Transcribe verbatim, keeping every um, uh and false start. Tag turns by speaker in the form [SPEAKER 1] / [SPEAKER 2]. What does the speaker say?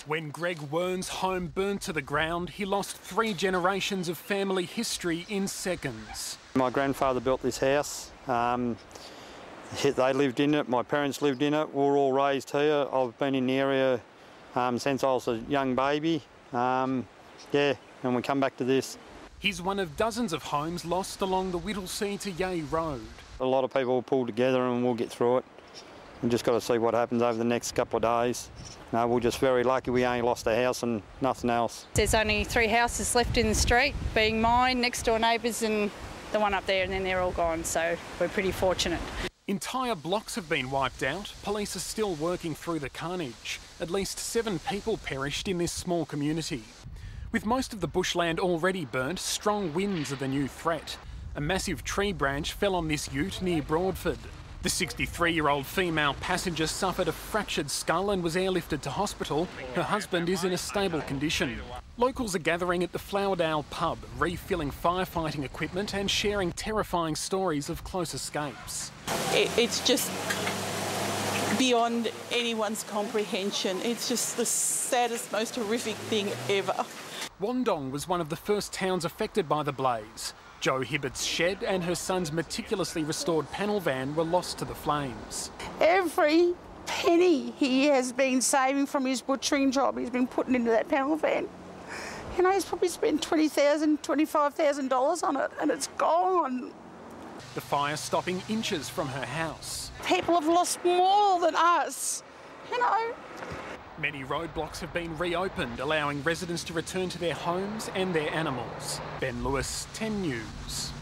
[SPEAKER 1] When Greg Wern's home burnt to the ground, he lost three generations of family history in seconds.
[SPEAKER 2] My grandfather built this house. Um, they lived in it, my parents lived in it, we were all raised here. I've been in the area um, since I was a young baby. Um, yeah, and we come back to this.
[SPEAKER 1] He's one of dozens of homes lost along the Whittlesea to Yea Road.
[SPEAKER 2] A lot of people will pull together and we'll get through it. We've just got to see what happens over the next couple of days. No, we're just very lucky we only lost a house and nothing else.
[SPEAKER 3] There's only three houses left in the street, being mine, next door neighbours and the one up there, and then they're all gone, so we're pretty fortunate.
[SPEAKER 1] Entire blocks have been wiped out. Police are still working through the carnage. At least seven people perished in this small community. With most of the bushland already burnt, strong winds are the new threat. A massive tree branch fell on this ute near Broadford. The sixty-three-year-old female passenger suffered a fractured skull and was airlifted to hospital. Her husband is in a stable condition. Locals are gathering at the Flowerdale pub, refilling firefighting equipment and sharing terrifying stories of close escapes.
[SPEAKER 4] It's just beyond anyone's comprehension. It's just the saddest, most horrific thing ever.
[SPEAKER 1] Wandong was one of the first towns affected by the blaze. Jo Hibbert's shed and her son's meticulously restored panel van were lost to the flames.
[SPEAKER 5] Every penny he has been saving from his butchering job, he's been putting into that panel van. You know, he's probably spent twenty thousand dollars, twenty-five thousand dollars on it, and it's gone.
[SPEAKER 1] The fire stopping inches from her house.
[SPEAKER 5] People have lost more than us, you know.
[SPEAKER 1] Many roadblocks have been reopened, allowing residents to return to their homes and their animals. Ben Lewis, ten News.